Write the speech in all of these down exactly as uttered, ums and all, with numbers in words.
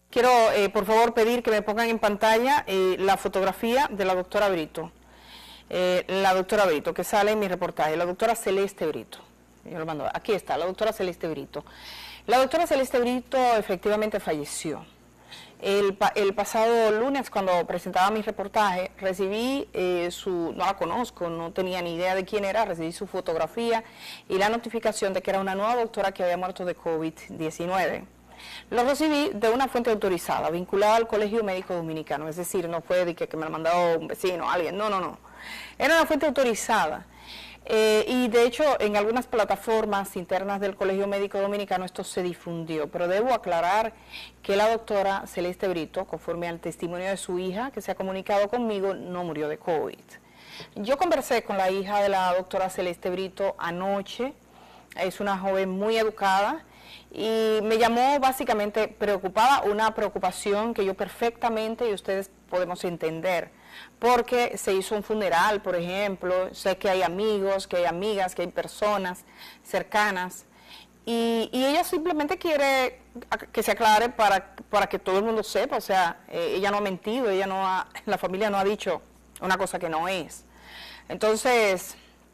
Quiero, eh, por favor, pedir que me pongan en pantalla eh, la fotografía de la doctora Brito. Eh, la doctora Brito, que sale en mi reportaje, la doctora Celeste Brito. Yo lo mando, aquí está, la doctora Celeste Brito. La doctora Celeste Brito efectivamente falleció. El, pa el pasado lunes, cuando presentaba mi reportaje, recibí eh, su, no la conozco, no tenía ni idea de quién era, recibí su fotografía y la notificación de que era una nueva doctora que había muerto de COVID diecinueve. Lo recibí de una fuente autorizada, vinculada al Colegio Médico Dominicano, es decir, no fue de que, que me la mandó un vecino, alguien, no, no, no. Era una fuente autorizada. Eh, y de hecho en algunas plataformas internas del Colegio Médico Dominicano esto se difundió, pero debo aclarar que la doctora Celeste Brito, conforme al testimonio de su hija que se ha comunicado conmigo, no murió de COVID. Yo conversé con la hija de la doctora Celeste Brito anoche, es una joven muy educada y me llamó básicamente preocupada, una preocupación que yo perfectamente y ustedes podemos entender, porque se hizo un funeral, por ejemplo, sé que hay amigos, que hay amigas, que hay personas cercanas, y, y ella simplemente quiere que se aclare para, para que todo el mundo sepa, o sea, eh, ella no ha mentido, ella no ha, la familia no ha dicho una cosa que no es. Entonces,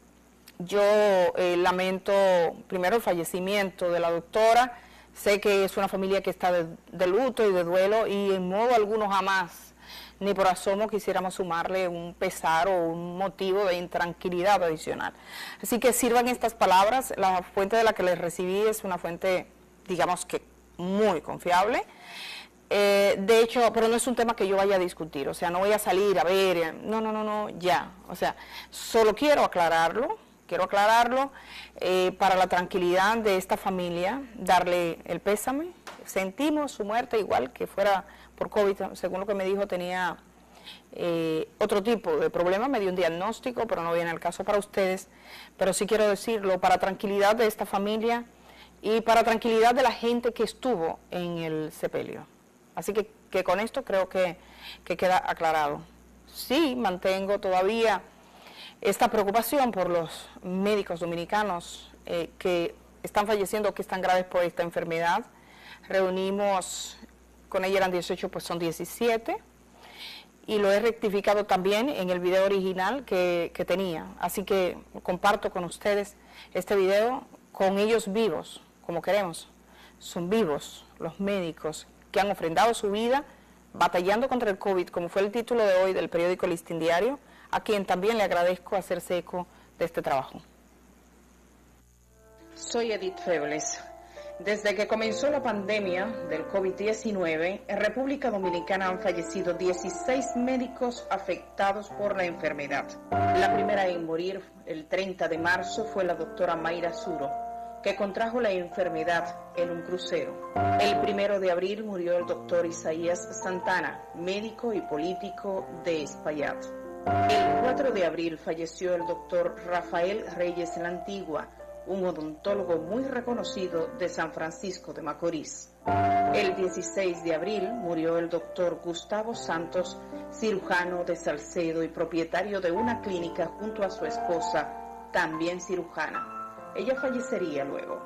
yo eh, lamento primero el fallecimiento de la doctora, sé que es una familia que está de, de luto y de duelo, y en modo alguno jamás ni por asomo quisiéramos sumarle un pesar o un motivo de intranquilidad adicional. Así que sirvan estas palabras, la fuente de la que les recibí es una fuente, digamos que muy confiable. Eh, de hecho, pero no es un tema que yo vaya a discutir, o sea, no voy a salir a ver, no, no, no, no, ya, o sea, solo quiero aclararlo, quiero aclararlo eh, para la tranquilidad de esta familia, darle el pésame. Sentimos su muerte igual que fuera por COVID, según lo que me dijo tenía eh, otro tipo de problema, me dio un diagnóstico, pero no viene al caso para ustedes, pero sí quiero decirlo para tranquilidad de esta familia y para tranquilidad de la gente que estuvo en el sepelio. Así que, que con esto creo que, que queda aclarado. Sí, mantengo todavía esta preocupación por los médicos dominicanos eh, que están falleciendo, que están graves por esta enfermedad. Reunimos, con ella eran dieciocho, pues son diecisiete, y lo he rectificado también en el video original que, que tenía. Así que comparto con ustedes este video con ellos vivos, como queremos. Son vivos los médicos que han ofrendado su vida batallando contra el COVID, como fue el título de hoy del periódico Listín Diario, a quien también le agradezco hacerse eco de este trabajo. Soy Edith Febles. Desde que comenzó la pandemia del COVID diecinueve, en República Dominicana han fallecido dieciséis médicos afectados por la enfermedad. La primera en morir el treinta de marzo fue la doctora Mayra Suro, que contrajo la enfermedad en un crucero. El primero de abril murió el doctor Isaías Santana, médico y político de Espaillat. El cuatro de abril falleció el doctor Rafael Reyes La Antigua, un odontólogo muy reconocido de San Francisco de Macorís. El dieciséis de abril murió el doctor Gustavo Santos, cirujano de Salcedo y propietario de una clínica junto a su esposa, también cirujana. Ella fallecería luego.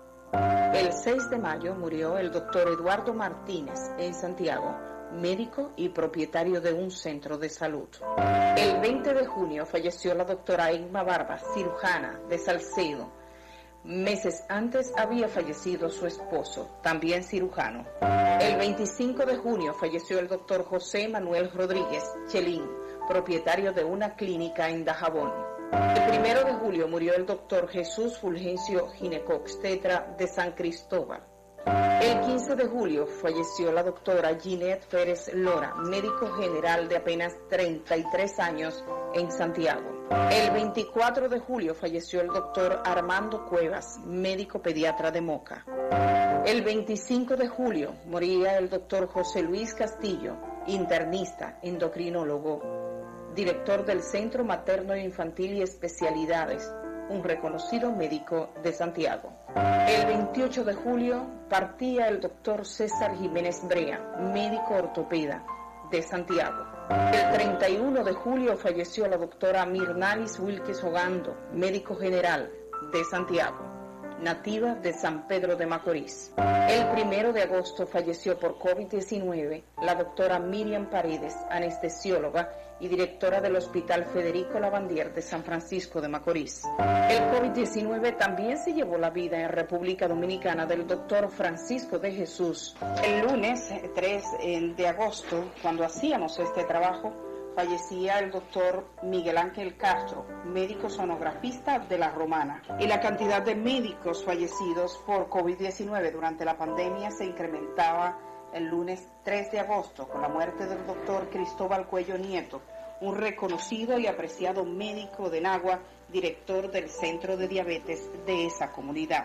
El seis de mayo murió el doctor Eduardo Martínez en Santiago, médico y propietario de un centro de salud. El veinte de junio falleció la doctora Emma Barba, cirujana de Salcedo. Meses antes había fallecido su esposo, también cirujano. El veinticinco de junio falleció el doctor José Manuel Rodríguez Chelín, propietario de una clínica en Dajabón. El primero de julio murió el doctor Jesús Fulgencio Gineco-obstetra de San Cristóbal. El quince de julio falleció la doctora Ginette Pérez Lora, médico general de apenas treinta y tres años en Santiago. El veinticuatro de julio falleció el doctor Armando Cuevas, médico pediatra de Moca. El veinticinco de julio moría el doctor José Luis Castillo, internista, endocrinólogo, director del Centro Materno Infantil y Especialidades, un reconocido médico de Santiago. El veintiocho de julio partía el doctor César Jiménez Brea, médico ortopeda de Santiago. El treinta y uno de julio falleció la doctora Mirnalis Wilkes Ogando, médico general de Santiago. nativa de San Pedro de Macorís. El primero de agosto falleció por COVID diecinueve la doctora Miriam Paredes, anestesióloga y directora del Hospital Federico Lavandier de San Francisco de Macorís. El COVID diecinueve también se llevó la vida en República Dominicana del doctor Francisco de Jesús. El lunes tres de agosto, cuando hacíamos este trabajo, fallecía el doctor Miguel Ángel Castro, médico sonografista de La Romana. Y la cantidad de médicos fallecidos por COVID diecinueve durante la pandemia se incrementaba el lunes tres de agosto con la muerte del doctor Cristóbal Cuello Nieto, un reconocido y apreciado médico de Nagua, director del Centro de Diabetes de esa comunidad.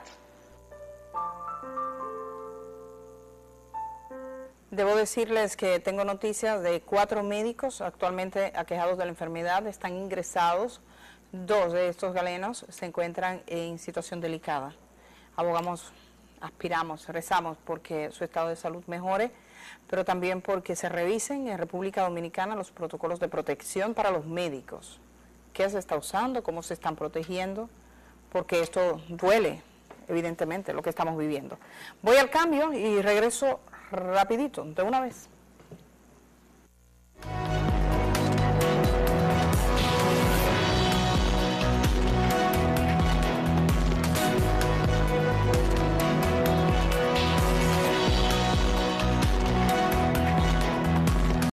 Debo decirles que tengo noticias de cuatro médicos actualmente aquejados de la enfermedad, están ingresados. Dos de estos galenos se encuentran en situación delicada. Abogamos, aspiramos, rezamos porque su estado de salud mejore, pero también porque se revisen en República Dominicana los protocolos de protección para los médicos. ¿Qué se está usando? ¿Cómo se están protegiendo? Porque esto duele, evidentemente, lo que estamos viviendo. Voy al cambio y regreso rapidito, de una vez.